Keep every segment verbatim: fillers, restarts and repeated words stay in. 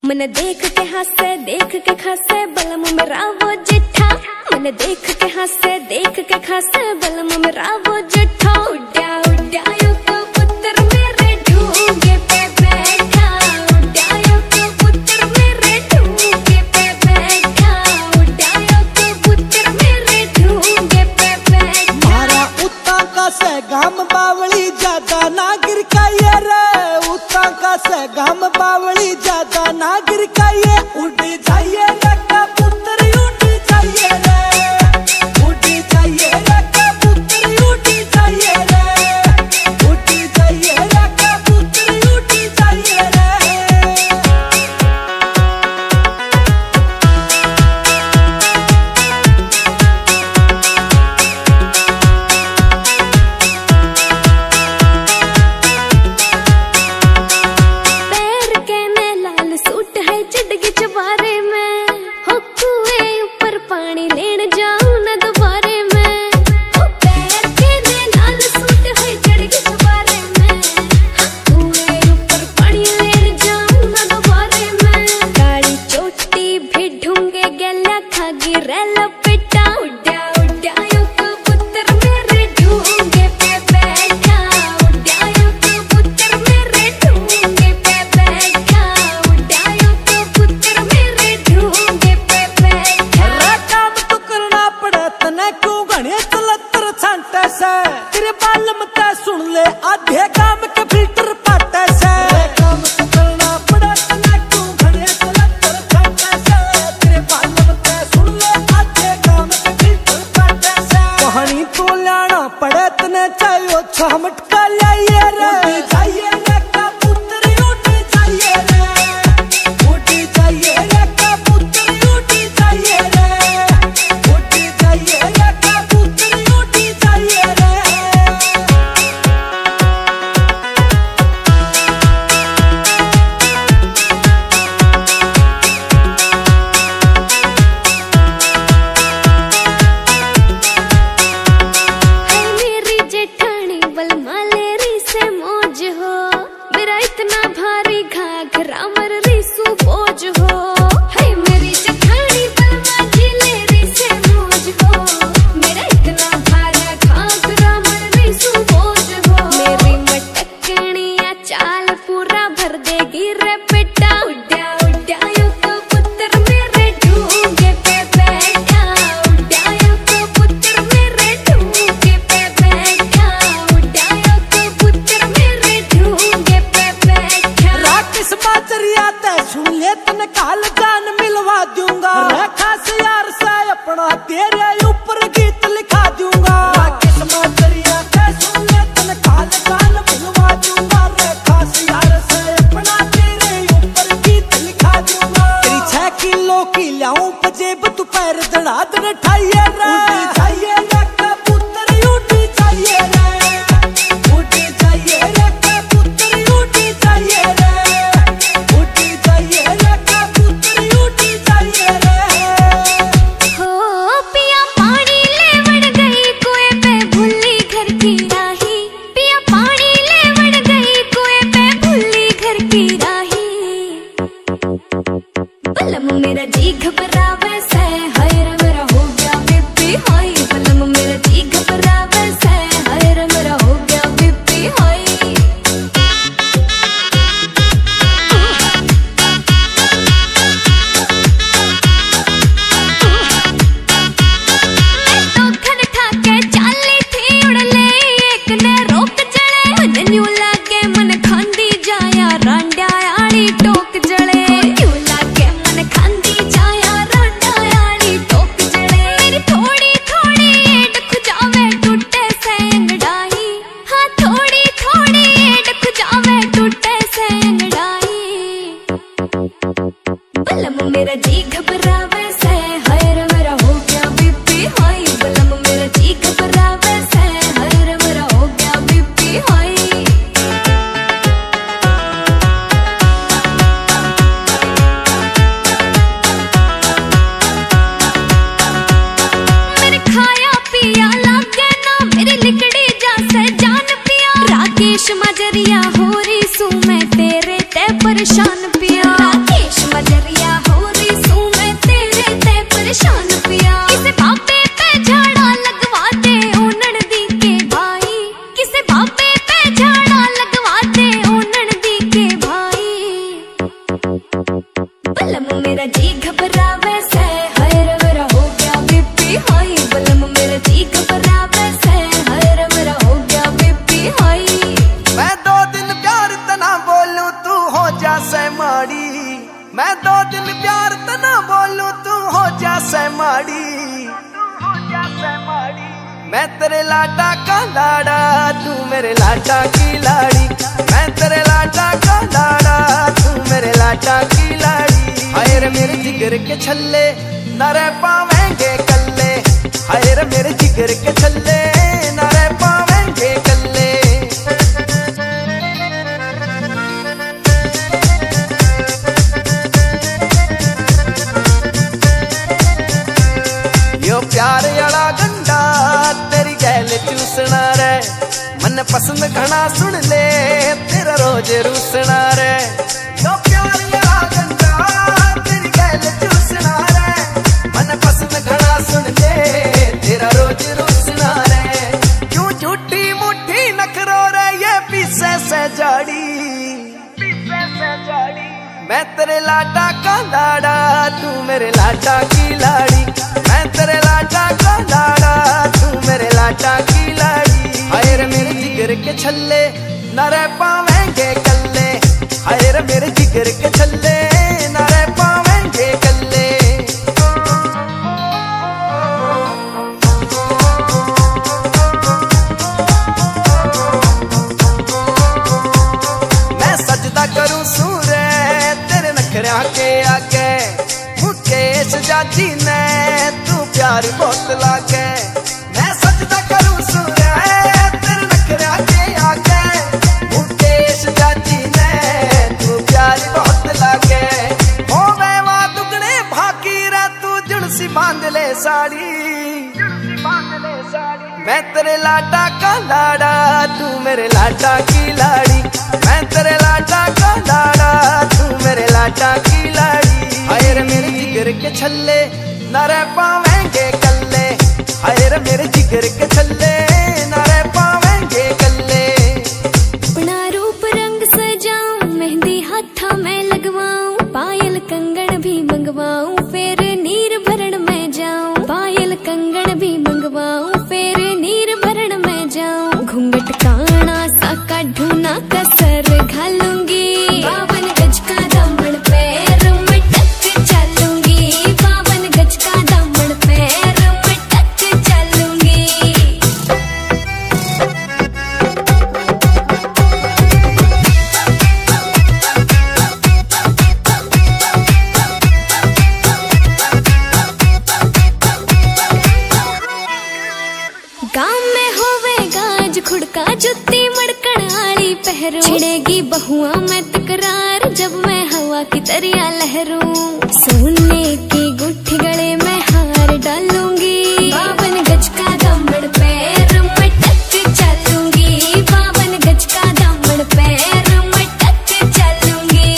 मन देख के हंसे देख के खासे बलम मेरा वो जिठा। मन देख के हंसे देख के खासे बलम मेरा वो जिठा। उड्या उड्या यो कबूतर मेरे ढूंगे पे बैठा। उड्या यो कबूतर मेरे ढूंगे पे बैठा। उड्या यो कबूतर मेरे ढूंगे पे बैठा। मारा उता का से गाम बावली ज्यादा ना गिर का ये रे। उता का से गाम बावली ज्यादा ना गिर का ये। उड़ जाइए रे कबूतर उड़ जाइए रे। उड़ जाइए रे कबूतर उड़ जाइए रे। उड़ जाइए रे कबूतर उड़ जाइए रे। पैर के ने लाल सूट है चिड़गी चबारे में। हो कुएं ऊपर पानी लेन जाऊं न दोबारे में। हो पैर के ने लाल सूट है चिड़गी चबारे में। हो कुएं ऊपर पानी लेन जाऊं न दोबारे में। काली चोटी भी ढूंगे गला खागी रेला पिटा। उड्या उड्या यो कबूतर मेरे ढूंगे पे बैठा। उड्या यो कबूतर मेरे ढूंगे पे बैठा। उड्या यो कबूतर मेरे ढूंगे पे बैठा। रे काम तो करना पड़े तने क्यों घने चलतर छांटे से। तेरे बालम ते सुन ले आधे काम के फिल्टर पाटे से। रे काम तो करना पड़े तने क्यों घने चलतर छांटे से। तेरे बालम ते सुन ले आधे काम के फिल्टर पाटे से। कहानी तो लाना पड़े तने चाहिए छह मटका लाइए रे। उड़ जाइए रे कबूतर उड़ जाइए रे। उड़ जाइए रे कबूतर उड़ जाइए रे। उड़ जाइए रे कबूतर उड़ जाइए रे। है मेरी जेठानी बलमा लेरी से मौज हो। मेरा इतना भारी घाघरा मर रिसू बोझ हो। है मेरी जेठानी बलमा जी लेरी से मौज हो। मेरा इतना भारा घाघरा मर रिसू बोझ हो। मेरी मटकनिया चाल पूरा भर देगी रे बेटा। उड्या उड्या यो कबूतर मेरे ढूंगे पे बैठा। उड्या यो कबूतर मेरे ढूंगे पे बैठा। उड्या यो कबूतर मेरे ढूंगे पे बैठा। राकेश बाजरिया ते सुन ले तन काल जान मिलवा दूंगा। रे खास यार से अपना तेरे ऊपर गीत लिखा दूंगा। राकेश बाजरिया ते सुन ले तन काल जान मिलवा दूंगा। रे खास यार से अपना तेरे ऊपर गीत लिखा दूंगा। तेरी छह किलो की लाऊं पजेब तू पैर दड़ा दड़ ठाइए रे। उड़ जाइए रे कबूतर उड़ जाइए रे। उड़ जाइए रे कबूतर उड़ जाइए रे। उड़ जाइए रे कबूतर उड़ जाइए रे। हो पिया पानी लेवड़ गई कुएं पे भूली घर की राही। पिया पानी लेवड़ गई कुएं पे भूली घर की राही। बलम मेरा जी घबरावे से हाय रे मेरा हो गया बीपी हाई। बलम मेरा जी घबरावे से हाय रे मेरा हो गया बीपी हाई। तो खन ठाके चाली थी उड़ ले एक ने रोक जड़े। मन न्यू लागे मन खांदी जाया रांड्या आली टोक जड़े। न्यू लागे मन खांदी जाया रांड्या आली टोक जड़े। मेरी थोड़ी थोड़ी एड खुजावे टूटे से अंगड़ाई। हाँ थोड़ी थोड़ी एड खुजावे टूटे से अंगड़ाई। बलम मेरा जी घबरावे से हाय रे मेरा हो गया बीपी हाई। बलम मेरा जी घबरावे से हाय रे मेरा हो गया बीपी हाई। मेरे खाया पिया लागे ना मेरी लिकड़ी जैसे जान पिया। राकेश मजरिया हो रही सू मैं तेरे ते परेशान पिया। राकेश मजरिया बलम मेरा जी घबरावे से, हाय रे मेरा हो गया बीपी हाई। बलम मेरा जी घबरावे से, हाय रे मेरा हो गया बीपी हाई। मैं दो दिन प्यार तना बोलूं तू हो जा से माड़ी, मैं दो दिन प्यार तना बोलूं तू हो जा से माड़ी, मैं तेरे लाडा का लाड़ा तू मेरे लाडा की लाड़ी, मैं तेरे लाडा का लाड़ा तू मेरे लाडा की लाड़ी। हाय रे मेरे जिगर के छल्ले न रह पावेंगे कल्ले, हाय रे मेरे जिगर के छल्ले न रह पावेंगे कल्ले। यो प्यार अड़ा गंडा तेरी गैल चूसना रे, मन पसंद घना सुन ले तेरा रोज रूसना रे। यो प्यार अड़ा गंडा तेरी गैल चूसना रे, मन पसंद घना सुन ले तेरा रोज रूसना रे। क्यों झूठी मुट्ठी नखरो रे ये पीछे से जाड़ी, पीछे से जाड़ी। मैं तेरे लाडा का लाड़ा तू मेरे लाडा की लाड़ी, मैं तेरे लाडा का लाड़ा तू मेरे लाडा की लाड़ी। हाय रे मेरे जिगर के छल्ले न रह पावेंगे कल्ले, हाय रे मेरे जिगर के छल्ले न रह पावेंगे कल्ले। मैं सजदा करूं सूरे तेरे नखरा के आगे, मुकेश जाजी ने तू प्यार बहुत लागे। मैं सजदा करूं सूरे तेरे नखरा के आगे, मुकेश जाजी ने तू प्यार बहुत लागे। हो वेवा दुगने भागी रे तू जुड़सी बांध ले साड़ी, जुड़सी बांध ले साड़ी। मैं तेरे लाडा का लाड़ा तू मेरे लाडा की लाड़ी, मैं तेरे लाडा का लाड़ा तू मेरे लाडा की लाड़ी। हाय रे मेरे जिगर के छल्ले न रह पावेंगे कल्ले, हाय रे मेरे जिगर के छल्ले न रह पावेंगे कल्ले। अपना रूप रंग सजाऊं, मेहंदी हाथा में लगवाऊं, पायल कंगन भी मंगवाऊं, फिर नीर भरण में जाऊं। पायल कंगन भी मंगवाऊं, फिर नीर भरण में जाऊं। घूंघट काना सा काढूं ना कसर घालूंगी, बावन गज का दामन पैर में टक चलूंगी, बावन गज का दामन पैर में टक चलूंगी। गाँव में होवेगा आज खुड़का जुत्ती मड़कण आली पहरू, छिड़ेगी बहुआ में तकरार जब मैं हवा की तरिया लहरूं। सोने की गुट्ठी गले में हार डालूंगी, बावन गज का दामन पैर में टक चलूंगी, बावन गज का दामन पैर में टक चलूंगी।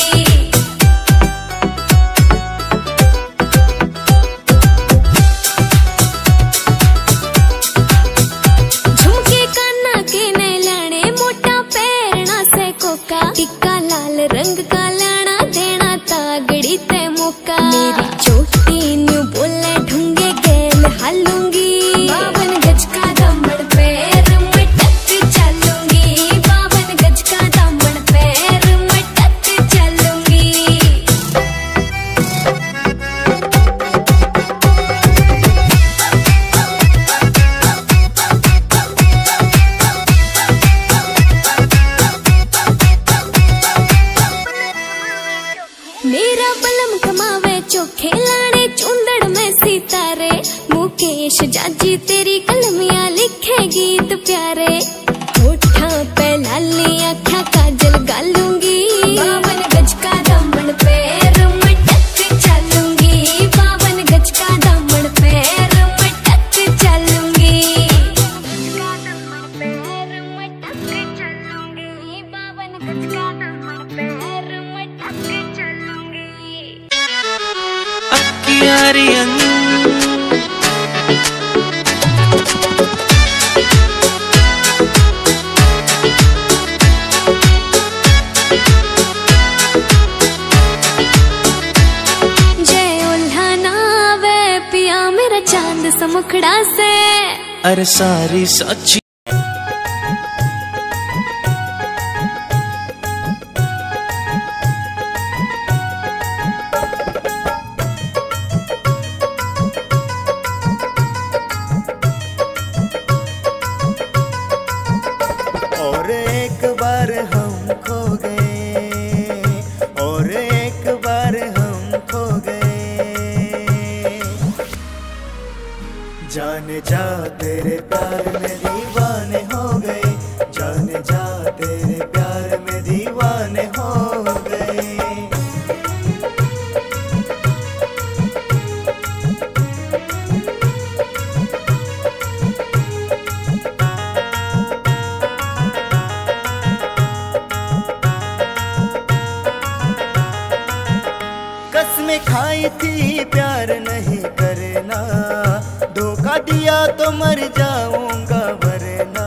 झुमके काना के नए लाने, मोटा पैरना से कोका, टिक्का लाल रंग का लाना देना तागड़ी ते मौका। मेरी चोटी न्यू बोले ढूंगे गेल हालूंगी, बावन गज का दामन पैर में टक चलूंगी, बावन गज का दामन पैर में टक चलूंगी। मेरा बलम कमावे चोखे लाड़े चुंदड़ में सितारे, मुकेश जाजी तेरी कलमियां लिखे गीत प्यारे। होठा पे लाली आँखा काजल गालूंगी, बावन गज का दामन पैर में टक चलूंगी, बावन गज का दामन पैर में टक चलूंगी। पैर में टक चलूंगी, बावन गज का दामन पैर में टक चलूंगी। अक्कियारियन जिस मुखड़ा से। अरे सारी सच्ची और एक बार हम खो गए, और एक बार हम खो गए। जाने जा तेरे प्यार में दीवाने हो गए, जाने जा तेरे प्यार में दीवाने हो गए। कसमें खाई थी प्यार नहीं करना, धोखा दिया तो मर जाऊंगा वरना।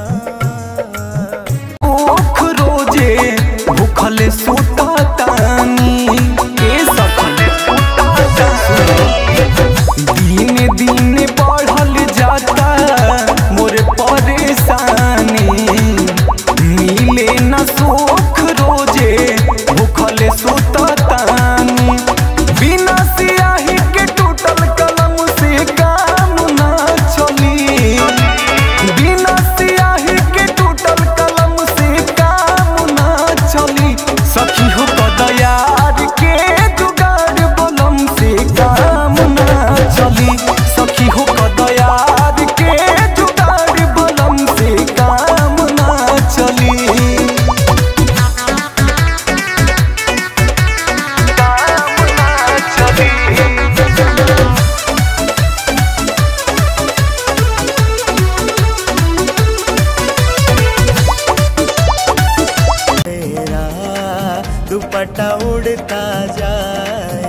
ओख रोजे भूखल सोता तानी, ए सखल सोता तानी। दिन दिन बढ़ल जाता मोर परेशानी, मिले न सुख रोजे भूखल सोता तानी। बिना सियाही के टूटल कलम से काम ना चली, बिना सियाही के टूटल कलम से काम ना चली। सखी हो कदयार के जुगाड़ बलम से काम ना चली, सखी हो कदयार के जुगाड़ बलम से काम ना चली। मेरा दुपट्टा उड़ता जाए,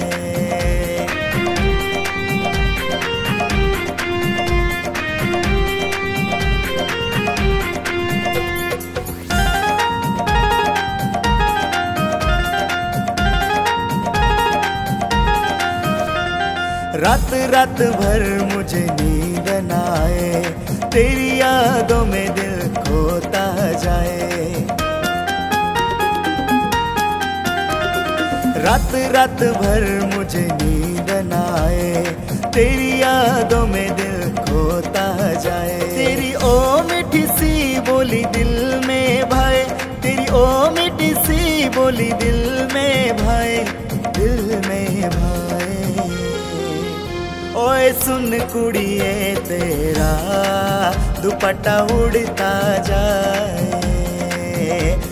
रात रात भर मुझे नींद न आए, तेरी यादों में दिल खोता जाए। रात रात भर मुझे नींद न आए, तेरी यादों में दिल खोता जाए। तेरी ओ मीठी सी बोली दिल में भाए, तेरी ओ मीठी सी बोली दिल में भाए, दिल में भाए। ओए सुन कुड़िए तेरा दुपट्टा उड़ता जाए,